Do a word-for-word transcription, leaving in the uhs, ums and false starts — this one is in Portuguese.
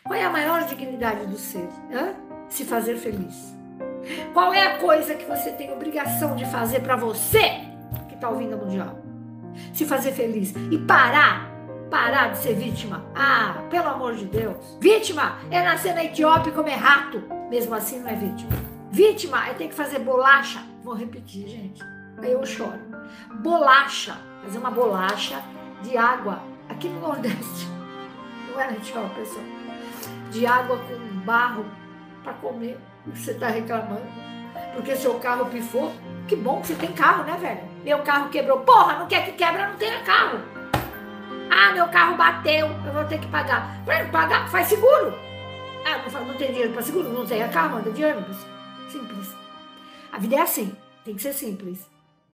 Qual é a maior dignidade do ser? Hã? Se fazer feliz. Qual é a coisa que você tem obrigação de fazer para você que está ouvindo a Mundial? Se fazer feliz e parar, parar de ser vítima. Ah, pelo amor de Deus. Vítima é nascer na Etiópia e comer rato. Mesmo assim não é vítima. Vítima é ter que fazer bolacha. Vou repetir, gente. Aí eu choro. Bolacha. Fazer uma bolacha de água. Aqui no Nordeste. Não é na Etiópia, pessoal. De água com barro para comer. Você está reclamando. Porque seu carro pifou. Que bom que você tem carro, né, velho? Meu carro quebrou. Porra, não quer que quebra, não tenha carro. Ah, meu carro bateu, eu vou ter que pagar. Vai pagar, faz seguro. Ah, não, faz, não tem dinheiro para seguro, não tenha carro, anda de ônibus. Simples. A vida é assim, tem que ser simples.